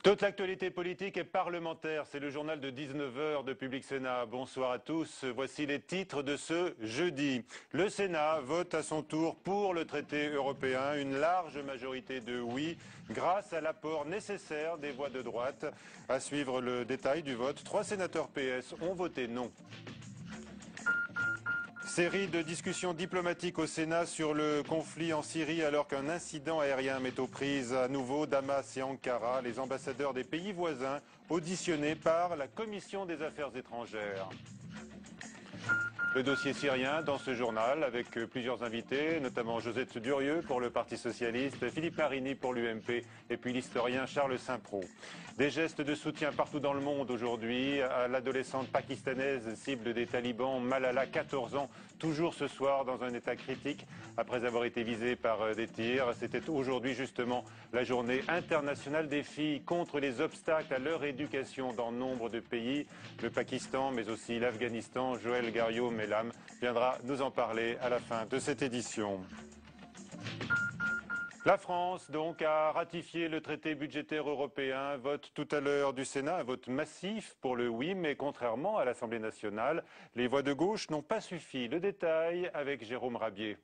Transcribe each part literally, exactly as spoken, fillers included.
Toute l'actualité politique et parlementaire, c'est le journal de dix-neuf heures de Public Sénat. Bonsoir à tous. Voici les titres de ce jeudi. Le Sénat vote à son tour pour le traité européen. Une large majorité de oui, grâce à l'apport nécessaire des voix de droite. À suivre le détail du vote, trois sénateurs P S ont voté non. Série de discussions diplomatiques au Sénat sur le conflit en Syrie alors qu'un incident aérien met aux prises à nouveau Damas et Ankara, les ambassadeurs des pays voisins auditionnés par la Commission des Affaires étrangères. Le dossier syrien dans ce journal avec plusieurs invités, notamment Josette Durieux pour le Parti Socialiste, Philippe Marini pour l'U M P et puis l'historien Charles Saint-Pro. Des gestes de soutien partout dans le monde aujourd'hui à l'adolescente pakistanaise cible des talibans Malala, quatorze ans, toujours ce soir dans un état critique après avoir été visée par des tirs. C'était aujourd'hui justement la journée internationale des filles contre les obstacles à leur éducation dans nombre de pays. Le Pakistan mais aussi l'Afghanistan. Joël Garriaud-Mellam viendra nous en parler à la fin de cette édition. La France, donc, a ratifié le traité budgétaire européen. Vote tout à l'heure du Sénat, un vote massif pour le oui, mais contrairement à l'Assemblée nationale, les voix de gauche n'ont pas suffi. Le détail avec Jérôme Rabier.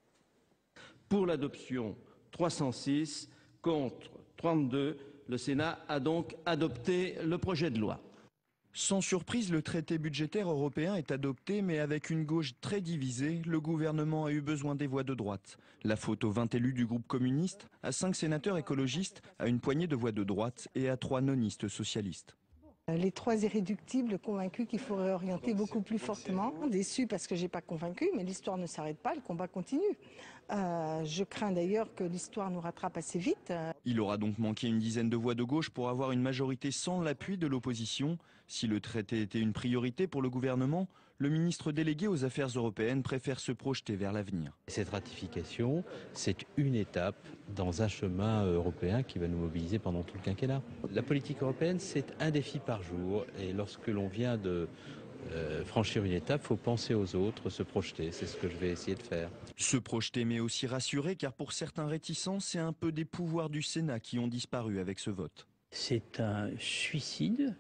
Pour l'adoption, trois cent six, contre trente-deux, le Sénat a donc adopté le projet de loi. Sans surprise, le traité budgétaire européen est adopté, mais avec une gauche très divisée, le gouvernement a eu besoin des voix de droite. La faute aux vingt élus du groupe communiste, à cinq sénateurs écologistes, à une poignée de voix de droite et à trois nonistes socialistes. Les trois irréductibles convaincus qu'il faut réorienter beaucoup plus fortement. Déçus parce que je n'ai pas convaincu, mais l'histoire ne s'arrête pas, le combat continue. Euh, je crains d'ailleurs que l'histoire nous rattrape assez vite. Il aura donc manqué une dizaine de voix de gauche pour avoir une majorité sans l'appui de l'opposition. Si le traité était une priorité pour le gouvernement, le ministre délégué aux Affaires européennes préfère se projeter vers l'avenir. Cette ratification, c'est une étape dans un chemin européen qui va nous mobiliser pendant tout le quinquennat. La politique européenne, c'est un défi par jour, et lorsque l'on vient de euh, franchir une étape, il faut penser aux autres, se projeter. C'est ce que je vais essayer de faire. Se projeter mais aussi rassurer, car pour certains réticents, c'est un peu des pouvoirs du Sénat qui ont disparu avec ce vote. C'est un suicide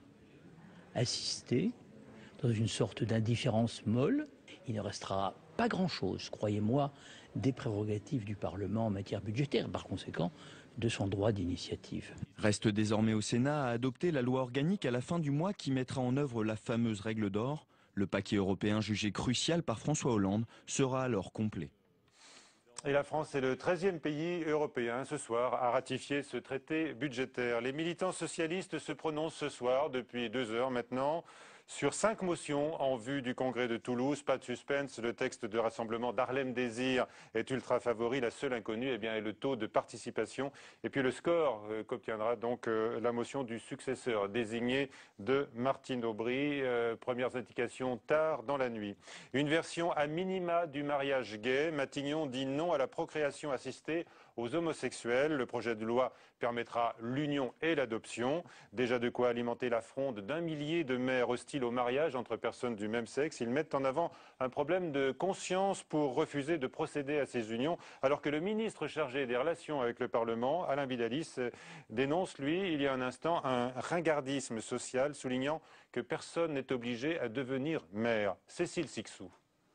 assisté dans une sorte d'indifférence molle. Il ne restera pas grand-chose, croyez-moi, des prérogatives du Parlement en matière budgétaire, par conséquent, de son droit d'initiative. Reste désormais au Sénat à adopter la loi organique à la fin du mois qui mettra en œuvre la fameuse règle d'or. Le paquet européen jugé crucial par François Hollande sera alors complet. Et la France est le treizième pays européen ce soir à ratifier ce traité budgétaire. Les militants socialistes se prononcent ce soir, depuis deux heures maintenant, sur cinq motions en vue du congrès de Toulouse. Pas de suspense, le texte de rassemblement d'Harlem Désir est ultra favori. La seule inconnue eh bien, est le taux de participation et puis le score euh, qu'obtiendra donc euh, la motion du successeur désigné de Martine Aubry. Euh, premières indications tard dans la nuit. Une version à minima du mariage gay. Matignon dit non à la procréation assistée aux homosexuels. Le projet de loi permettra l'union et l'adoption. Déjà de quoi alimenter la fronde d'un millier de mères hostiles au mariage entre personnes du même sexe. Ils mettent en avant un problème de conscience pour refuser de procéder à ces unions, alors que le ministre chargé des relations avec le Parlement, Alain Vidalis, dénonce, lui, il y a un instant, un ringardisme social, soulignant que personne n'est obligé à devenir mère. Cécile Sixou.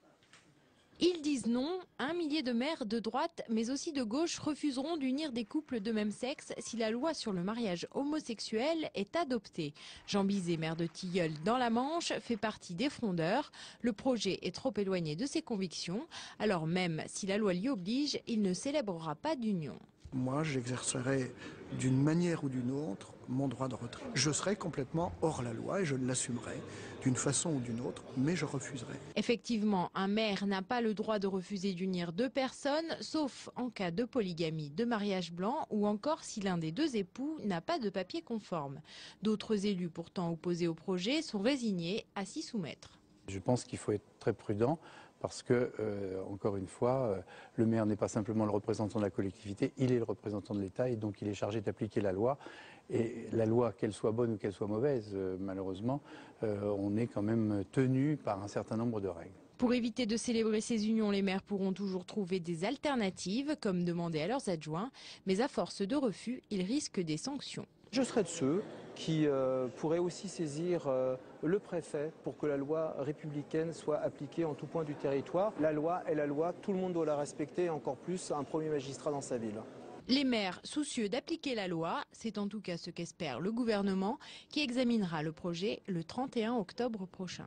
Ils disent non, un millier de maires de droite mais aussi de gauche refuseront d'unir des couples de même sexe si la loi sur le mariage homosexuel est adoptée. Jean Bizet, maire de Tilleul dans la Manche, fait partie des frondeurs. Le projet est trop éloigné de ses convictions, alors même si la loi l'y oblige, il ne célébrera pas d'union. Moi, j'exercerai d'une manière ou d'une autre mon droit de retrait. Je serai complètement hors la loi et je l'assumerai d'une façon ou d'une autre, mais je refuserai. Effectivement, un maire n'a pas le droit de refuser d'unir deux personnes, sauf en cas de polygamie, de mariage blanc ou encore si l'un des deux époux n'a pas de papier conforme. D'autres élus pourtant opposés au projet sont résignés à s'y soumettre. Je pense qu'il faut être très prudent parce que, euh, encore une fois, euh, le maire n'est pas simplement le représentant de la collectivité, il est le représentant de l'État et donc il est chargé d'appliquer la loi. Et la loi, qu'elle soit bonne ou qu'elle soit mauvaise, euh, malheureusement, euh, on est quand même tenu par un certain nombre de règles. Pour éviter de célébrer ces unions, les maires pourront toujours trouver des alternatives, comme demander à leurs adjoints, mais à force de refus, ils risquent des sanctions. Je serai de ceux qui euh, pourraient aussi saisir euh, le préfet pour que la loi républicaine soit appliquée en tout point du territoire. La loi est la loi, tout le monde doit la respecter, encore plus un premier magistrat dans sa ville. Les maires soucieux d'appliquer la loi, c'est en tout cas ce qu'espère le gouvernement qui examinera le projet le trente et un octobre prochain.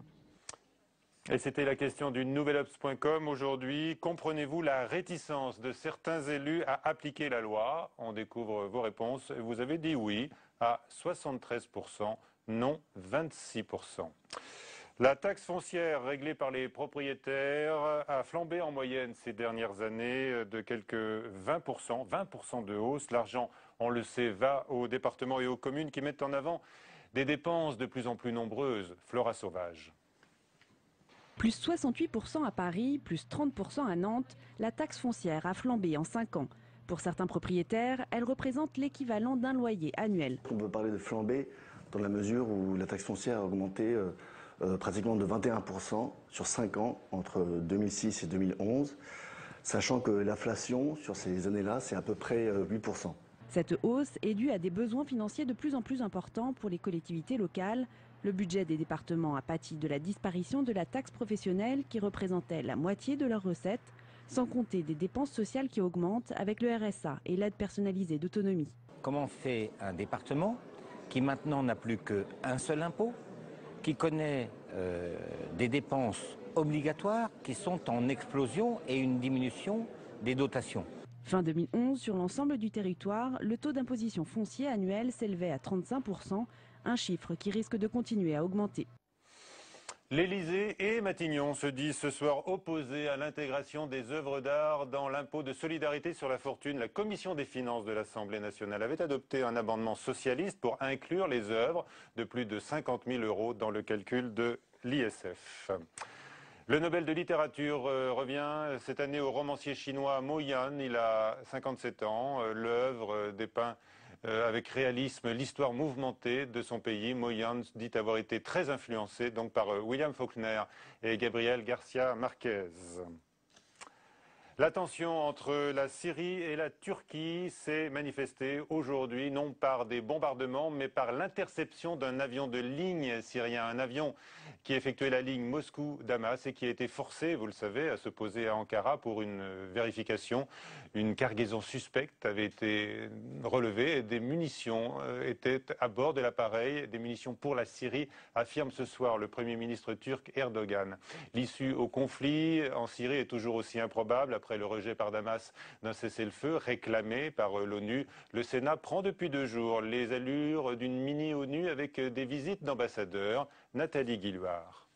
Et c'était la question du nouvel obs point com aujourd'hui. Comprenez-vous la réticence de certains élus à appliquer la loi? On découvre vos réponses. Vous avez dit oui à soixante-treize pour cent, non vingt-six pour cent. La taxe foncière réglée par les propriétaires a flambé en moyenne ces dernières années de quelques vingt pour cent, vingt pour cent de hausse. L'argent, on le sait, va aux départements et aux communes qui mettent en avant des dépenses de plus en plus nombreuses. Flora Sauvage. Plus soixante-huit pour cent à Paris, plus trente pour cent à Nantes, la taxe foncière a flambé en cinq ans. Pour certains propriétaires, elle représente l'équivalent d'un loyer annuel. On peut parler de flambée dans la mesure où la taxe foncière a augmenté euh, euh, pratiquement de vingt et un pour cent sur cinq ans, entre deux mille six et deux mille onze, sachant que l'inflation sur ces années-là, c'est à peu près euh, huit pour cent. Cette hausse est due à des besoins financiers de plus en plus importants pour les collectivités locales. Le budget des départements a pâti de la disparition de la taxe professionnelle qui représentait la moitié de leurs recettes, sans compter des dépenses sociales qui augmentent avec le R S A et l'aide personnalisée d'autonomie. Comment fait un département qui maintenant n'a plus qu'un seul impôt, qui connaît euh, des dépenses obligatoires qui sont en explosion et une diminution des dotations? Fin deux mille onze, sur l'ensemble du territoire, le taux d'imposition foncier annuel s'élevait à trente-cinq pour cent, un chiffre qui risque de continuer à augmenter. L'Élysée et Matignon se disent ce soir opposés à l'intégration des œuvres d'art dans l'impôt de solidarité sur la fortune. La commission des finances de l'Assemblée nationale avait adopté un amendement socialiste pour inclure les œuvres de plus de cinquante mille euros dans le calcul de l'I S F. Le Nobel de littérature euh, revient cette année au romancier chinois Mo Yan. Il a cinquante-sept ans. Euh, L'œuvre euh, dépeint euh, avec réalisme l'histoire mouvementée de son pays. Mo Yan dit avoir été très influencé donc par euh, William Faulkner et Gabriel Garcia Marquez. La tension entre la Syrie et la Turquie s'est manifestée aujourd'hui, non par des bombardements, mais par l'interception d'un avion de ligne syrien, un avion qui effectuait la ligne Moscou-Damas et qui a été forcé, vous le savez, à se poser à Ankara pour une vérification. Une cargaison suspecte avait été relevée et des munitions étaient à bord de l'appareil, des munitions pour la Syrie, affirme ce soir le Premier ministre turc Erdogan. L'issue au conflit en Syrie est toujours aussi improbable. Après le rejet par Damas d'un cessez-le-feu réclamé par l'ONU, le Sénat prend depuis deux jours les allures d'une mini-ONU avec des visites d'ambassadeurs. Nathalie Guillouard.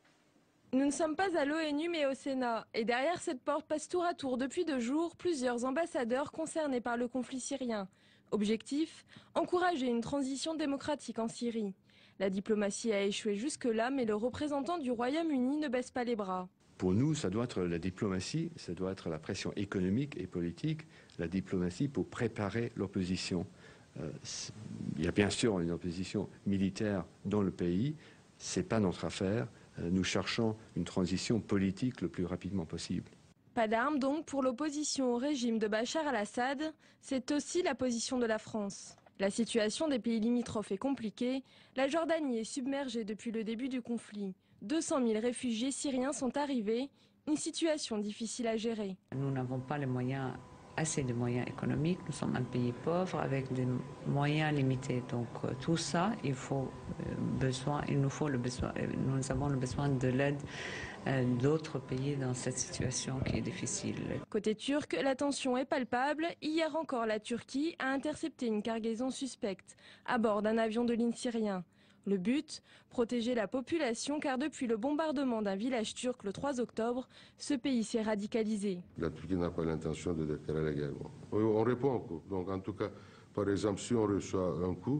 Nous ne sommes pas à l'ONU mais au Sénat. Et derrière cette porte passent tour à tour depuis deux jours plusieurs ambassadeurs concernés par le conflit syrien. Objectif, encourager une transition démocratique en Syrie. La diplomatie a échoué jusque-là, mais le représentant du Royaume-Uni ne baisse pas les bras. Pour nous, ça doit être la diplomatie, ça doit être la pression économique et politique, la diplomatie pour préparer l'opposition. Euh, il y a bien sûr une opposition militaire dans le pays, ce n'est pas notre affaire. Euh, nous cherchons une transition politique le plus rapidement possible. Pas d'armes donc pour l'opposition au régime de Bachar al-Assad, c'est aussi la position de la France. La situation des pays limitrophes est compliquée, la Jordanie est submergée depuis le début du conflit. deux cent mille réfugiés syriens sont arrivés, une situation difficile à gérer. Nous n'avons pas les moyens, assez de moyens économiques, nous sommes un pays pauvre avec des moyens limités. Donc euh, tout ça, il, faut, euh, besoin, il nous faut le besoin, euh, nous avons le besoin de l'aide euh, d'autres pays dans cette situation qui est difficile. Côté turc, la tension est palpable. Hier encore, la Turquie a intercepté une cargaison suspecte à bord d'un avion de ligne syrien. Le but, protéger la population car depuis le bombardement d'un village turc le trois octobre, ce pays s'est radicalisé. La Turquie n'a pas l'intention de déclarer la guerre. On répond au coup. Donc en tout cas, par exemple, si on reçoit un coup,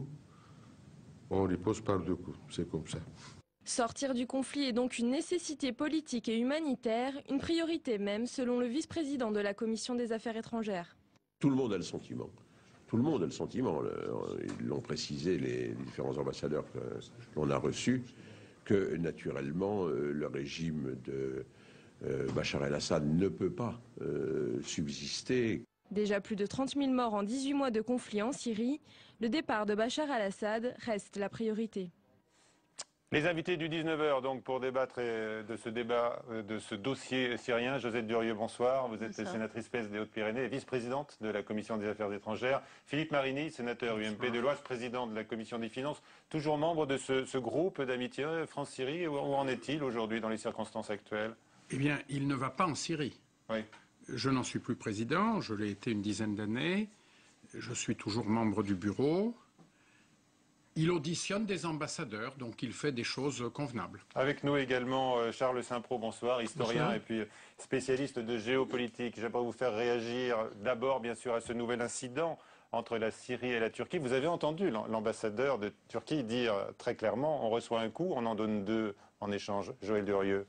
on riposte par deux coups. C'est comme ça. Sortir du conflit est donc une nécessité politique et humanitaire, une priorité même selon le vice-président de la Commission des Affaires étrangères. Tout le monde a le sentiment. Tout le monde a le sentiment, ils l'ont précisé les différents ambassadeurs qu'on a reçus, que naturellement le régime de Bachar el-Assad ne peut pas subsister. Déjà plus de trente mille morts en dix-huit mois de conflit en Syrie, le départ de Bachar al-Assad reste la priorité. Les invités du dix-neuf heures donc pour débattre de ce débat, de ce dossier syrien. Josette Durieux, bonsoir. Vous êtes bonsoir. Sénatrice P S des Hautes-Pyrénées et vice-présidente de la Commission des Affaires étrangères. Philippe Marini, sénateur U M P de l'Oise, président de la Commission des Finances, toujours membre de ce, ce groupe d'amitié France-Syrie. Où, où en est-il aujourd'hui dans les circonstances actuelles? Eh bien, il ne va pas en Syrie. Oui. Je n'en suis plus président, je l'ai été une dizaine d'années. Je suis toujours membre du bureau. Il auditionne des ambassadeurs, donc il fait des choses convenables. Avec nous également Charles Saint-Pro, bonsoir, historien bonsoir. Et puis spécialiste de géopolitique. J'aimerais vous faire réagir d'abord, bien sûr, à ce nouvel incident entre la Syrie et la Turquie. Vous avez entendu l'ambassadeur de Turquie dire très clairement, on reçoit un coup, on en donne deux en échange. Joël Durieux.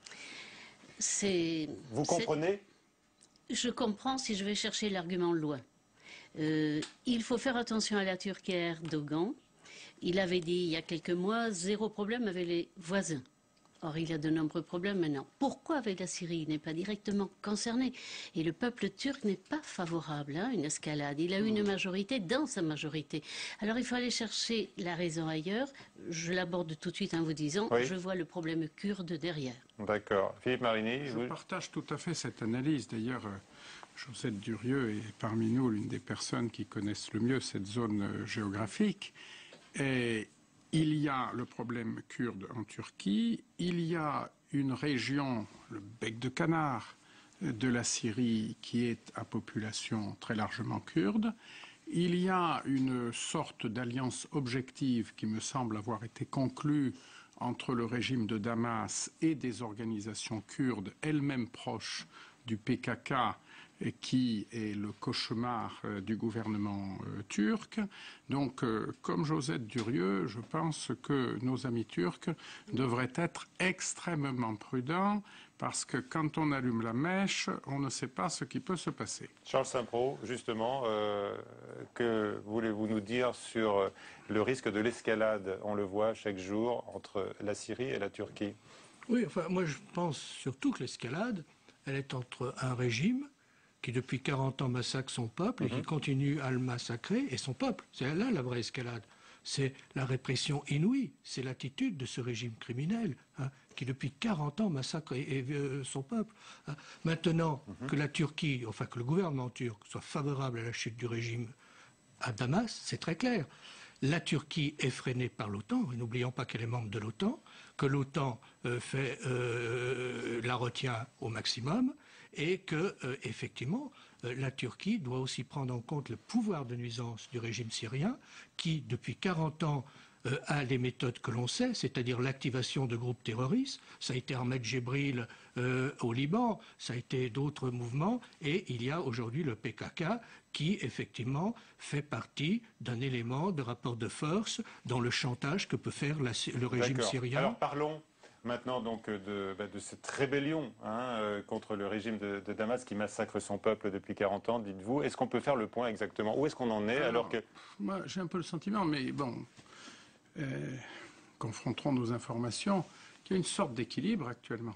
C'est... Vous comprenez? Je comprends si je vais chercher l'argument loin. Euh, il faut faire attention à la Turquie et à Erdogan. Il avait dit il y a quelques mois, zéro problème avec les voisins. Or, il y a de nombreux problèmes maintenant. Pourquoi avec la Syrie? Il n'est pas directement concerné. Et le peuple turc n'est pas favorable à hein, une escalade. Il a eu une majorité dans sa majorité. Alors, il faut aller chercher la raison ailleurs. Je l'aborde tout de suite en vous disant, oui. Je vois le problème kurde derrière. D'accord. Philippe Marini, Je vous... partage tout à fait cette analyse. D'ailleurs, euh, Josette Durieux est parmi nous l'une des personnes qui connaissent le mieux cette zone euh, géographique. Et il y a le problème kurde en Turquie, il y a une région, le bec de canard de la Syrie, qui est à population très largement kurde. Il y a une sorte d'alliance objective qui me semble avoir été conclue entre le régime de Damas et des organisations kurdes, elles-mêmes proches du P K K, qui est le cauchemar euh, du gouvernement euh, turc. Donc, euh, comme Josette Durieux, je pense que nos amis turcs devraient être extrêmement prudents parce que quand on allume la mèche, on ne sait pas ce qui peut se passer. Charles Saint-Pro, justement, euh, que voulez-vous nous dire sur le risque de l'escalade, on le voit chaque jour, entre la Syrie et la Turquie? Oui, enfin, moi je pense surtout que l'escalade, elle est entre un régime qui depuis quarante ans massacre son peuple et qui continue à le massacrer, et son peuple. C'est là la vraie escalade. C'est la répression inouïe, c'est l'attitude de ce régime criminel hein, qui depuis quarante ans massacre et, et, euh, son peuple. Hein. Maintenant, mm-hmm. que la Turquie, enfin que le gouvernement turc soit favorable à la chute du régime à Damas, c'est très clair. La Turquie est freinée par l'OTAN, et n'oublions pas qu'elle est membre de l'OTAN, que l'OTAN euh, fait, euh, la retient au maximum, et que, euh, effectivement, euh, la Turquie doit aussi prendre en compte le pouvoir de nuisance du régime syrien, qui, depuis quarante ans, euh, a les méthodes que l'on sait, c'est-à-dire l'activation de groupes terroristes. Ça a été Ahmed Djibril euh, au Liban, ça a été d'autres mouvements, et il y a aujourd'hui le P K K qui, effectivement, fait partie d'un élément de rapport de force dans le chantage que peut faire la, le régime syrien. Alors parlons maintenant donc de, bah, de cette rébellion hein, euh, contre le régime de, de Damas qui massacre son peuple depuis quarante ans, dites-vous. Est-ce qu'on peut faire le point exactement? Où est-ce qu'on en est alors, alors que... Moi, j'ai un peu le sentiment, mais bon, euh, confronterons nos informations, qu'il y a une sorte d'équilibre actuellement.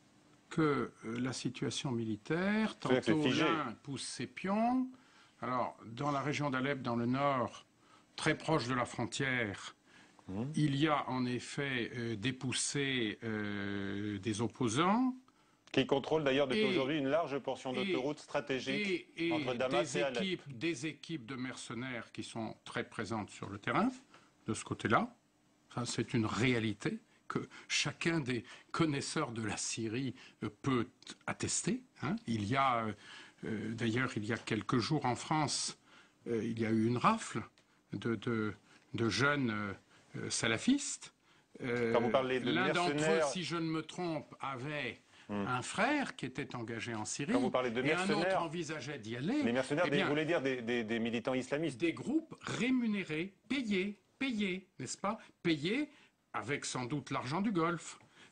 Que euh, la situation militaire, tantôt l'un pousse ses pions. Alors, dans la région d'Alep, dans le nord, très proche de la frontière, Mmh. il y a en effet euh, des poussées euh, des opposants. Qui contrôlent d'ailleurs depuis aujourd'hui une large portion d'autoroute stratégique et, et entre Damas des et Alep. Équipes, des équipes de mercenaires qui sont très présentes sur le terrain, de ce côté-là. Enfin, c'est une réalité que chacun des connaisseurs de la Syrie euh, peut attester. Hein. Il y a, euh, d'ailleurs, il y a quelques jours en France, euh, il y a eu une rafle de, de, de jeunes... Euh, salafistes. Euh, Quand vous parlez de l'un mercenaires... d'entre eux, si je ne me trompe, avait hum. un frère qui était engagé en Syrie. Quand vous parlez de et un autre mercenaires, envisageait d'y aller. Les mercenaires, eh bien, vous voulez dire des, des, des militants islamistes? Des groupes rémunérés, payés, payés, n'est-ce pas? Payés avec sans doute l'argent du Golfe,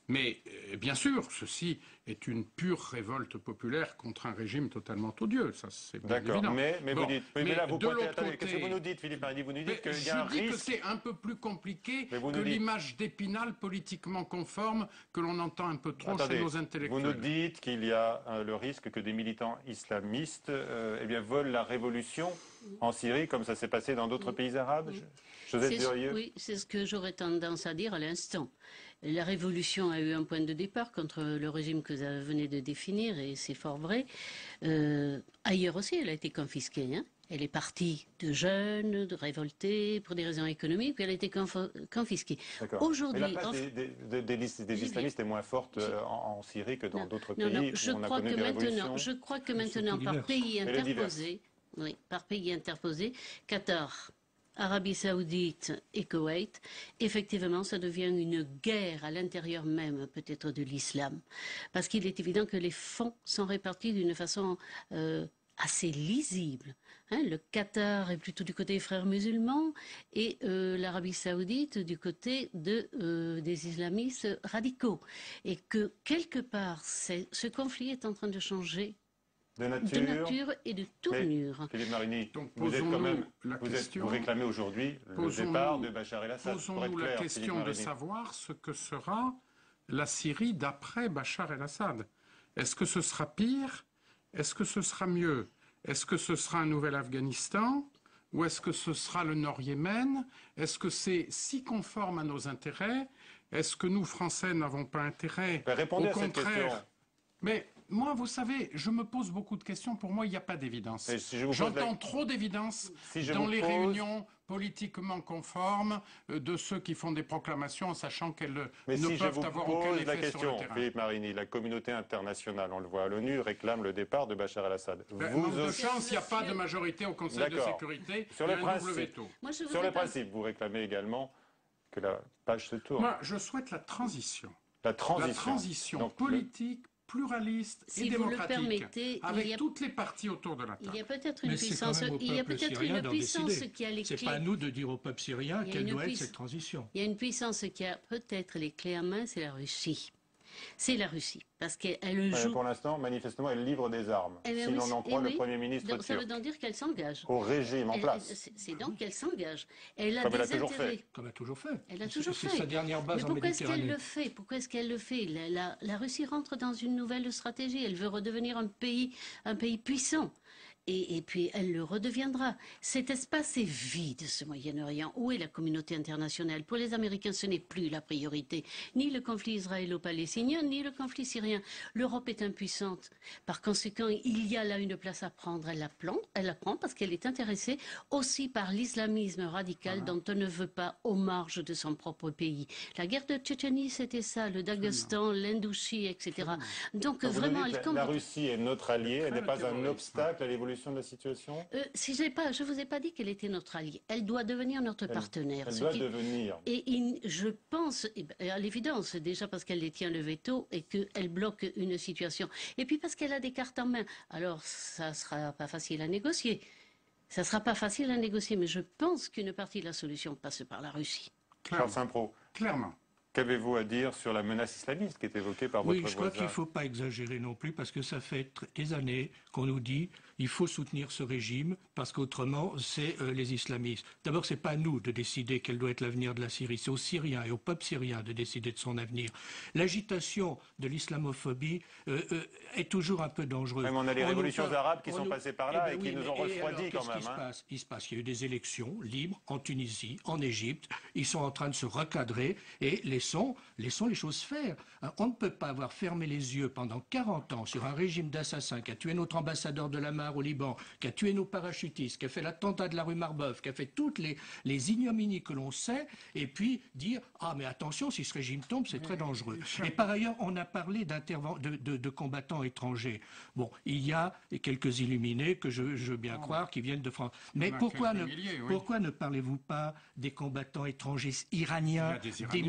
Mais euh, bien sûr, ceci est une pure révolte populaire contre un régime totalement odieux. Ça, c'est bien D'accord, évident. mais, mais Bon, vous dites, oui, mais, mais là vous de pointez, l'autre attendez, côté, qu'est-ce que vous nous dites, Philippe Marigny? Vous nous dites qu'il y a un je dis risque. que c'est un peu plus compliqué Mais vous que nous dites- l'image d'Épinal politiquement conforme que l'on entend un peu trop Attendez, chez nos intellectuels. vous nous dites qu'il y a euh, le risque que des militants islamistes euh, eh bien, volent la révolution en Syrie, comme ça s'est passé dans d'autres pays arabes. Josette C'est- Durieux. Oui, c'est ce que j'aurais tendance à dire à l'instant. La révolution a eu un point de départ contre le régime que vous venez de définir, et c'est fort vrai. Euh, ailleurs aussi, elle a été confisquée. Hein. Elle est partie de jeunes, de révoltés, pour des raisons économiques, puis elle a été confo- confisquée. D'accord. Aujourd'hui, Mais la place en- des, des- des- des lis- des J'ai islamistes est moins forte euh, en, en Syrie que dans d'autres Non, pays non, je où on a crois connu que des maintenant, révolutions. je crois que maintenant, surtout par diverses. pays Elle est diverse. interposé, oui, par pays interposé, Qatar, Arabie Saoudite et Koweït, effectivement, ça devient une guerre à l'intérieur même, peut-être, de l'islam. Parce qu'il est évident que les fonds sont répartis d'une façon euh, assez lisible. Hein, le Qatar est plutôt du côté des frères musulmans et euh, l'Arabie Saoudite du côté de, euh, des islamistes radicaux. Et que, quelque part, c'est- ce conflit est en train de changer De nature, de nature et de tournure. Mais, Philippe Marigny, Donc, vous êtes quand posons-nous même, la vous, êtes- question- vous réclamez aujourd'hui le Posons-nous- départ de Bachar el-Assad. pour Posons-nous être la clair, question Philippe de Marigny. savoir ce que sera la Syrie d'après Bachar el-Assad. Est-ce que ce sera pire? Est-ce que ce sera mieux? Est-ce que ce sera un nouvel Afghanistan? Ou est-ce que ce sera le Nord-Yémen? Est-ce que c'est si conforme à nos intérêts? Est-ce que nous, Français, n'avons pas intérêt? Ben, répondez Au à cette contraire. question. Mais moi, vous savez, je me pose beaucoup de questions. Pour moi, il n'y a pas d'évidence. Et si je vous pose J'entends la- trop d'évidence Si je dans vous les pose- réunions politiquement conformes euh, de ceux qui font des proclamations en sachant qu'elles Mais ne si je peuvent vous avoir aucun pose la effet sur question, le terrain. Philippe Marigny, la communauté internationale, on le voit à l'ONU, réclame le départ de Bachar el-Assad. Ben, Vous manque de aussi- chance, il n'y a pas de majorité au Conseil de D'accord. sécurité. Sur il y le a un double principe, veto. Moi, je sur voudrais le pas- principe, vous réclamez également que la page se tourne. Moi, je souhaite la transition. La transition. La transition Donc, le- politique, pluraliste Si et vous le démocratique, permettez, avec il y a- toutes les parties autour de la table. Il y a peut-être une Mais c'est quand puissance, même au il y a peuple peut-être syrien une d'en puissance décider. qui a les C'est clés. pas à nous de dire au peuple syrien Il y a quelle une doit être puiss- cette transition. Il y a une puissance qui a peut-être les clés en main, c'est la Russie. C'est la Russie, parce qu'elle Euh, joue. Pour l'instant, manifestement, elle livre des armes, Eh bien, si oui, l'on en eh croit le oui. Premier ministre Donc, ça veut turc, donc dire qu'elle s'engage. au régime en Elle- place. elle- C'est c'est donc qu'elle s'engage. Elle a Comme elle a des toujours intérêts. fait. Comme elle a toujours fait. Elle a C'est- toujours c'est fait. sa dernière base Mais en pourquoi est-ce qu'elle Méditerranée. le fait Pourquoi est-ce qu'elle le fait la, la- la Russie rentre dans une nouvelle stratégie. Elle veut redevenir un pays, un pays puissant. Et, et puis elle le redeviendra. Cet espace est vide, ce Moyen-Orient. Où est la communauté internationale? Pour les Américains, ce n'est plus la priorité. Ni le conflit israélo-palestinien, ni le conflit syrien. L'Europe est impuissante. Par conséquent, il y a là une place à prendre. Elle la prend, elle la prend parce qu'elle est intéressée aussi par l'islamisme radical dont on ne veut pas aux marges de son propre pays. La guerre de Tchétchénie, c'était ça. Le Daghestan, l'Indouchie, et cetera. Donc Donc, vous vraiment, nous dites, elle la, compte. la Russie est notre allié, elle n'est pas un terrorisme. obstacle à l'évolution de la situation. Euh, si j'ai pas, je vous ai pas dit qu'elle était notre alliée. Elle doit devenir notre Elle- partenaire. Elle ce doit qui- devenir. Et il- je pense, eh ben, à l'évidence, déjà parce qu'elle détient le veto et qu'elle bloque une situation. Et puis parce qu'elle a des cartes en main. Alors, ça sera pas facile à négocier. Ça sera pas facile à négocier, mais je pense qu'une partie de la solution passe par la Russie. Charles Saint-Pro, Clairement. qu'avez-vous à dire sur la menace islamiste qui est évoquée par Oui, votre je crois voisin? qu'il ne faut pas exagérer non plus, parce que ça fait tr- des années qu'on nous dit il faut soutenir ce régime, parce qu'autrement, c'est euh, les islamistes. D'abord, ce n'est pas à nous de décider quel doit être l'avenir de la Syrie, c'est aux Syriens et au peuple syrien de décider de son avenir. L'agitation de l'islamophobie euh, euh, est toujours un peu dangereuse. Même on a les nous révolutions parle- arabes qui on sont nous- passées par Eh là ben et qui oui, nous mais- ont et refroidis alors, quand qu'est-ce même. qui se hein. passe Il se passe, il y a eu des élections libres en Tunisie, en Égypte. Ils sont en train de se recadrer et laissons, laissons les choses faire. Hein, On ne peut pas avoir fermé les yeux pendant quarante ans sur un régime d'assassins qui a tué notre ambassadeur de la Mar au Liban, qui a tué nos parachutistes, qui a fait l'attentat de la rue Marbeuf, qui a fait toutes les, les ignominies que l'on sait, et puis dire « Ah, mais attention, si ce régime tombe, c'est très dangereux ». Et par ailleurs, on a parlé d'interven- de, de, de combattants étrangers. Bon, il y a quelques illuminés que je, je veux bien croire qui viennent de France. Mais en a pourquoi quelques ne, milliers, oui. pourquoi ne parlez-vous pas des combattants étrangers iraniens, Il y a des Iraniens. milliers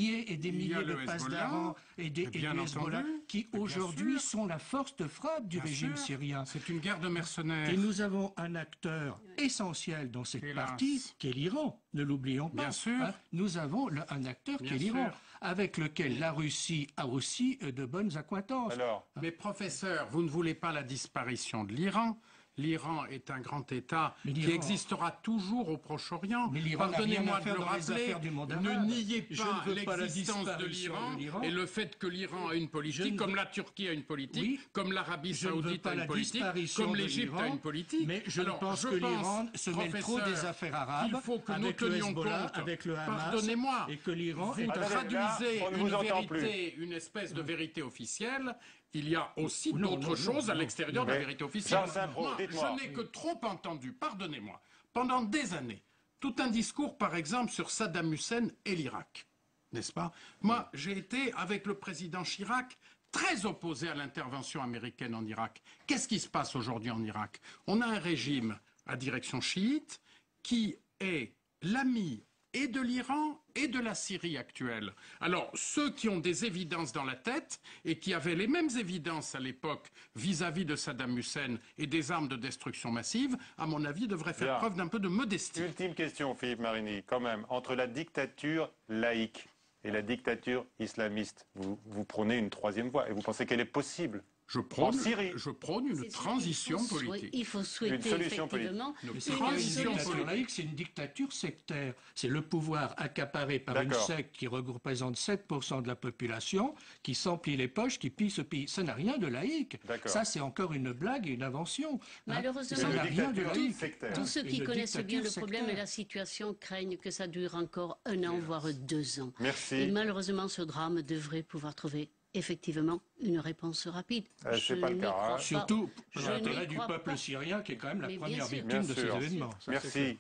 milliers et des Il y a milliers de le passes Hezbollah, d'Aran et, des, et bien du Hezbollah entendu, qui bien aujourd'hui sûr. sont la force de frappe du Bien régime sûr. syrien. C'est une guerre de mercenaires. Et nous avons un acteur essentiel dans cette Hélas. partie qui est l'Iran. Ne l'oublions pas. Bien sûr. Hein. Nous avons le- un acteur Bien qui est l'Iran, sûr. avec lequel la Russie a aussi euh, de bonnes accointances. Alors, Mais professeur, vous ne voulez pas la disparition de l'Iran. L'Iran est un grand État Mais qui l'Iran- existera toujours au Proche-Orient. Mais l'Iran n'a rien Pardonnez-moi à de faire le dans les rappeler. affaires du monde Ne arabe. niez Je pas ne veux pas la l'existence de disparition l'Iran de l'Iran. et le fait que l'Iran a une politique, ne comme veux- la Turquie a une politique, Oui. comme l'Arabie Je ne veux Saoudite pas a la une politique, disparition comme de l'Égypte a l'Iran, une politique. mais je Alors, pense je que l'Iran se mêle trop professeur, des affaires arabes qu'il faut que nous avec le tenions Hezbollah, compte. avec le Hamas, Pardonnez-moi. et que l'Iran Vous est un- traduisez on ne une vous entend vérité, une espèce de vérité officielle. Il y a aussi Non, d'autres non, choses non, à non. l'extérieur de la Mais, vérité officielle. Charles Saint-Pro, Moi, dites-moi. je n'ai que trop entendu, pardonnez-moi, pendant des années, tout un discours, par exemple, sur Saddam Hussein et l'Irak. N'est-ce pas? Moi, j'ai été, avec le président Chirac, très opposé à l'intervention américaine en Irak. Qu'est-ce qui se passe aujourd'hui en Irak? On a un régime à direction chiite qui est l'ami et de l'Iran et de la Syrie actuelle. Alors, ceux qui ont des évidences dans la tête et qui avaient les mêmes évidences à l'époque vis-à-vis de Saddam Hussein et des armes de destruction massive, à mon avis, devraient faire Bien. preuve d'un peu de modestie. Ultime question, Philippe Marini, quand même. Entre la dictature laïque et la dictature islamiste, vous, vous prônez une troisième voie et vous pensez qu'elle est possible? Je prône, En Syrie. je prône une transition Il faut soi- politique. Il faut souhaiter Une solution effectivement politique. Mais c'est Une pas une transition dictature politique. laïque, c'est une dictature sectaire. C'est le pouvoir accaparé par une D'accord. secte qui représente sept pour cent de la population, qui s'emplit les poches, qui pille ce pays. Ça n'a rien de laïque. D'accord. Ça, c'est encore une blague et une invention. hein. Malheureusement, ça Une n'a rien de dictature laïque. sectaire. Tous ceux qui Une connaissent bien le dictature problème et sectaire. la situation craignent que ça dure encore un an, voire deux ans. Merci. Et malheureusement, ce drame devrait pouvoir trouver effectivement une réponse rapide. Euh, c'est Je pas le n'y cas, crois hein. pas. Surtout pour Je l'intérêt n'y du crois peuple pas. syrien, qui est quand même la Mais bien première sûr. victime Bien de sûr. ces événements. Ça, c'est Merci clair.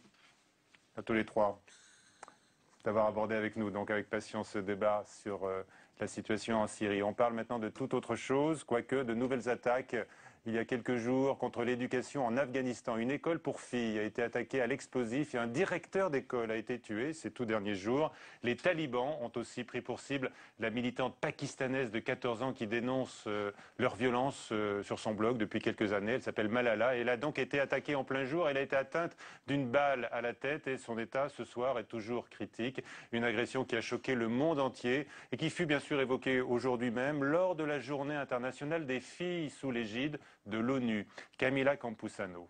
à tous les trois d'avoir abordé avec nous, donc avec passion, ce débat sur euh, la situation en Syrie. On parle maintenant de toute autre chose, quoique de nouvelles attaques. Il y a quelques jours, contre l'éducation en Afghanistan, une école pour filles a été attaquée à l'explosif et un directeur d'école a été tué ces tout derniers jours. Les talibans ont aussi pris pour cible la militante pakistanaise de quatorze ans qui dénonce euh, leur violence euh, sur son blog depuis quelques années. Elle s'appelle Malala et elle a donc été attaquée en plein jour. Elle a été atteinte d'une balle à la tête et son état ce soir est toujours critique. Une agression qui a choqué le monde entier et qui fut bien sûr évoquée aujourd'hui même lors de la journée internationale des filles sous l'égide de l'ONU. Camila Campuzano.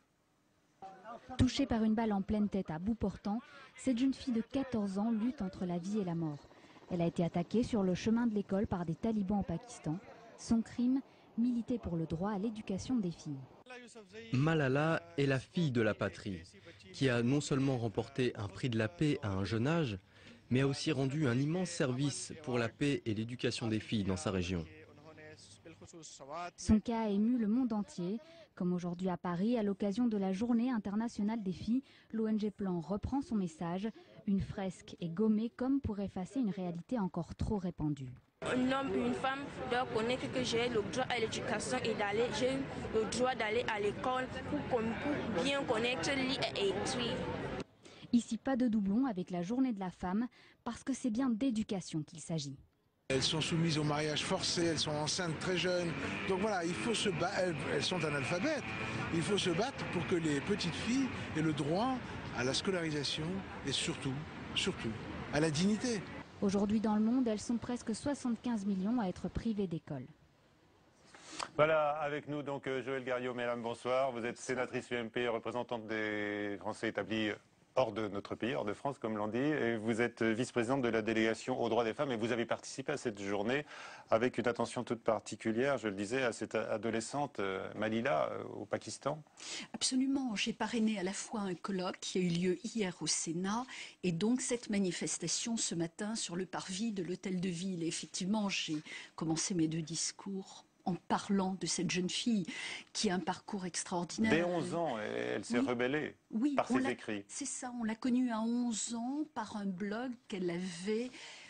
Touchée par une balle en pleine tête à bout portant, cette jeune fille de quatorze ans lutte entre la vie et la mort. Elle a été attaquée sur le chemin de l'école par des talibans au Pakistan. Son crime, militer pour le droit à l'éducation des filles. Malala est la fille de la patrie, qui a non seulement remporté un prix de la paix à un jeune âge, mais a aussi rendu un immense service pour la paix et l'éducation des filles dans sa région. Son cas a ému le monde entier. Comme aujourd'hui à Paris, à l'occasion de la Journée internationale des filles, l'O N G Plan reprend son message. Une fresque est gommée comme pour effacer une réalité encore trop répandue. Un homme, une femme doivent connaître que j'ai le droit à l'éducation et d'aller, j'ai le droit d'aller à l'école pour, pour bien connaître, lire et écrire. Ici, pas de doublon avec la Journée de la femme, parce que c'est bien d'éducation qu'il s'agit. Elles sont soumises au mariage forcé, elles sont enceintes très jeunes. Donc voilà, il faut se battre. Elles, elles sont analphabètes. Il faut se battre pour que les petites filles aient le droit à la scolarisation et surtout, surtout, à la dignité. Aujourd'hui dans le monde, elles sont presque soixante-quinze millions à être privées d'école. Voilà, avec nous donc Joëlle Garriaud, mesdames, bonsoir. Vous êtes sénatrice U M P, représentante des Français établis hors de notre pays, hors de France, comme l'on dit, et vous êtes vice-présidente de la délégation aux droits des femmes, et vous avez participé à cette journée avec une attention toute particulière, je le disais, à cette adolescente euh, Malila euh, au Pakistan. Absolument, j'ai parrainé à la fois un colloque qui a eu lieu hier au Sénat, et donc cette manifestation ce matin sur le parvis de l'hôtel de ville. Et effectivement, j'ai commencé mes deux discours en parlant de cette jeune fille qui a un parcours extraordinaire. Dès onze ans, elle s'est Oui. rebellée Oui, par on ses l'a- écrits. C'est ça, on l'a connue à onze ans par un blog qu'elle avait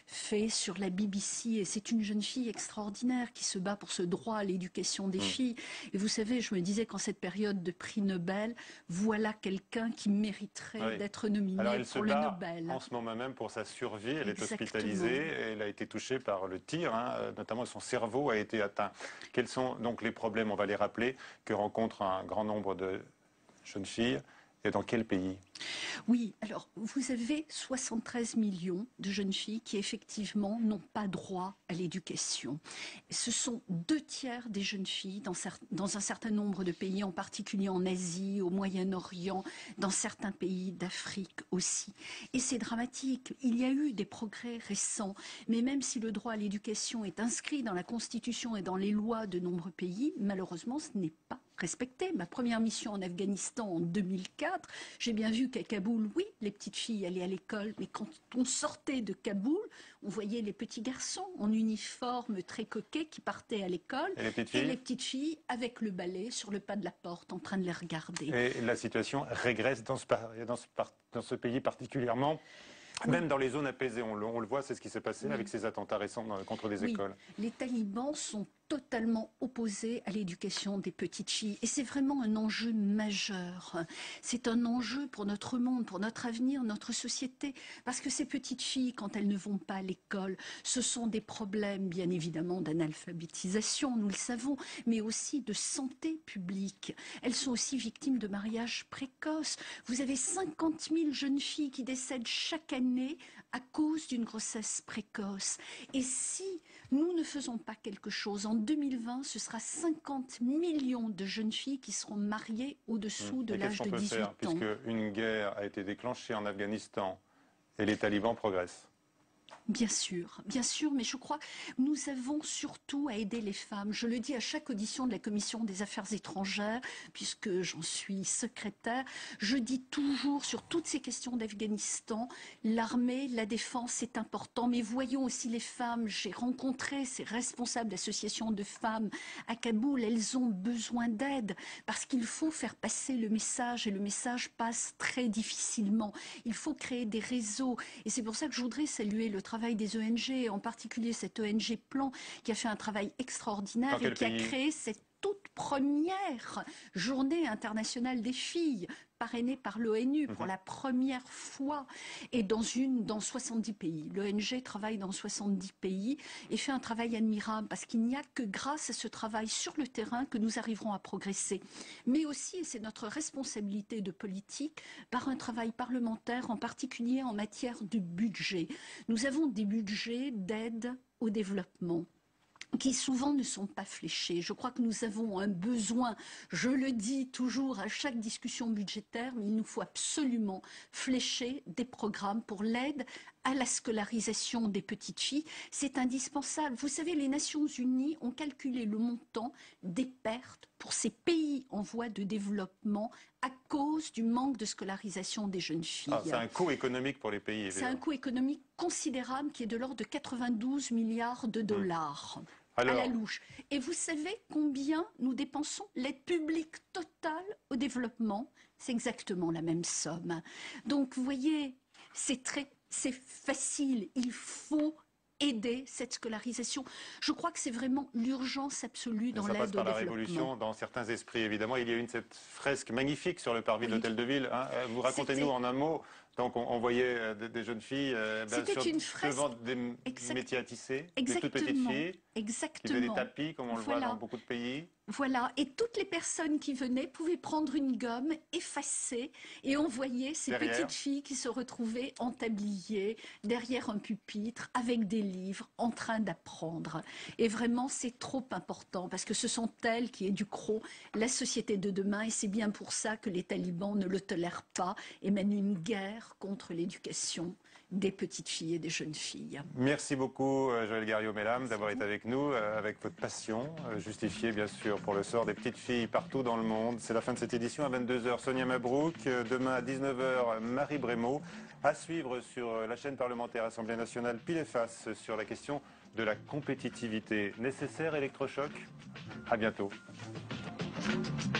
fait sur la B B C. Et c'est une jeune fille extraordinaire qui se bat pour ce droit à l'éducation des mmh. filles. Et vous savez, je me disais qu'en cette période de prix Nobel, voilà quelqu'un qui mériterait oui. d'être nominé Alors, elle pour se le bat Nobel. En ce moment même pour sa survie, elle Exactement. est hospitalisée, elle a été touchée par le tir, hein, notamment son cerveau a été atteint. Quels sont donc les problèmes, on va les rappeler, que rencontre un grand nombre de jeunes filles et dans quel pays ? Oui, alors vous avez soixante-treize millions de jeunes filles qui effectivement n'ont pas droit à l'éducation. Ce sont deux tiers des jeunes filles dans, dans un certain nombre de pays, en particulier en Asie, au Moyen-Orient, dans certains pays d'Afrique aussi. Et c'est dramatique. Il y a eu des progrès récents, mais même si le droit à l'éducation est inscrit dans la Constitution et dans les lois de nombreux pays, malheureusement ce n'est pas respecté. Ma première mission en Afghanistan en deux mille quatre, j'ai bien vu qu'à Kaboul, oui, les petites filles allaient à l'école, mais quand on sortait de Kaboul, on voyait les petits garçons en uniforme très coquets qui partaient à l'école et, les petites, et les petites filles avec le balai sur le pas de la porte en train de les regarder. Et la situation régresse dans ce, dans ce, dans ce pays particulièrement. Oui. Même dans les zones apaisées, on le, on le voit, c'est ce qui s'est passé oui. avec ces attentats récents contre des oui. écoles. Les talibans sont totalement opposés à l'éducation des petites filles. Et c'est vraiment un enjeu majeur. C'est un enjeu pour notre monde, pour notre avenir, notre société. Parce que ces petites filles, quand elles ne vont pas à l'école, ce sont des problèmes, bien évidemment, d'analphabétisation, nous le savons, mais aussi de santé publique. Elles sont aussi victimes de mariages précoces. Vous avez cinquante mille jeunes filles qui décèdent chaque année à cause d'une grossesse précoce. Et si nous ne faisons pas quelque chose, en deux mille vingt, ce sera cinquante millions de jeunes filles qui seront mariées au-dessous de l'âge de dix-huit ans. Puisque une guerre a été déclenchée en Afghanistan et les talibans progressent. Bien sûr, bien sûr, mais je crois que nous avons surtout à aider les femmes. Je le dis à chaque audition de la Commission des Affaires étrangères, puisque j'en suis secrétaire. Je dis toujours sur toutes ces questions d'Afghanistan, l'armée, la défense, c'est important, mais voyons aussi les femmes. J'ai rencontré ces responsables d'associations de femmes à Kaboul. Elles ont besoin d'aide parce qu'il faut faire passer le message et le message passe très difficilement. Il faut créer des réseaux et c'est pour ça que je voudrais saluer le travail des O N G, en particulier cette O N G Plan qui a fait un travail extraordinaire et qui a créé cette toute première journée internationale des filles parrainée par l'O N U pour mmh. la première fois et dans, une, dans soixante-dix pays. L'O N G travaille dans soixante-dix pays et fait un travail admirable parce qu'il n'y a que grâce à ce travail sur le terrain que nous arriverons à progresser. Mais aussi, et c'est notre responsabilité de politique, par un travail parlementaire, en particulier en matière de budget. Nous avons des budgets d'aide au développement qui souvent ne sont pas fléchés. Je crois que nous avons un besoin, je le dis toujours à chaque discussion budgétaire, mais il nous faut absolument flécher des programmes pour l'aide à la scolarisation des petites filles. C'est indispensable. Vous savez, les Nations Unies ont calculé le montant des pertes pour ces pays en voie de développement à cause du manque de scolarisation des jeunes filles. Ah, c'est un coût économique pour les pays. C'est un coût économique considérable qui est de l'ordre de quatre-vingt-douze milliards de dollars. Mmh. Alors... à la louche. Et vous savez combien nous dépensons l'aide publique totale au développement? C'est exactement la même somme. Donc, vous voyez, c'est très, c'est facile. Il faut aider cette scolarisation. Je crois que c'est vraiment l'urgence absolue dans l'aide au développement. Ça passe par la révolution dans certains esprits, évidemment. Il y a eu une, cette fresque magnifique sur le parvis oui. de l'Hôtel de Ville. Hein. Vous racontez-nous en un mot. Donc on, on voyait euh, des, des jeunes filles euh, ben, sur, une fresque... devant des exact... métiers à tisser, Exactement. des toutes petites filles Exactement. qui faisaient des tapis, comme on le voilà. voit dans beaucoup de pays. Voilà, et toutes les personnes qui venaient pouvaient prendre une gomme, effacer, et on voyait ces derrière. petites filles qui se retrouvaient en tablier, derrière un pupitre, avec des livres, en train d'apprendre. Et vraiment, c'est trop important, parce que ce sont elles qui éduqueront la société de demain, et c'est bien pour ça que les talibans ne le tolèrent pas et mènent une guerre contre l'éducation des petites filles et des jeunes filles. Merci beaucoup Joëlle Garriaud-Mellam d'avoir été avec nous, euh, avec votre passion, euh, justifiée bien sûr pour le sort des petites filles partout dans le monde. C'est la fin de cette édition à vingt-deux heures. Sonia Mabrouk, euh, demain à dix-neuf heures, Marie Brémaud. À suivre sur la chaîne parlementaire Assemblée nationale, pile et face sur la question de la compétitivité. Nécessaire électrochoc? À bientôt.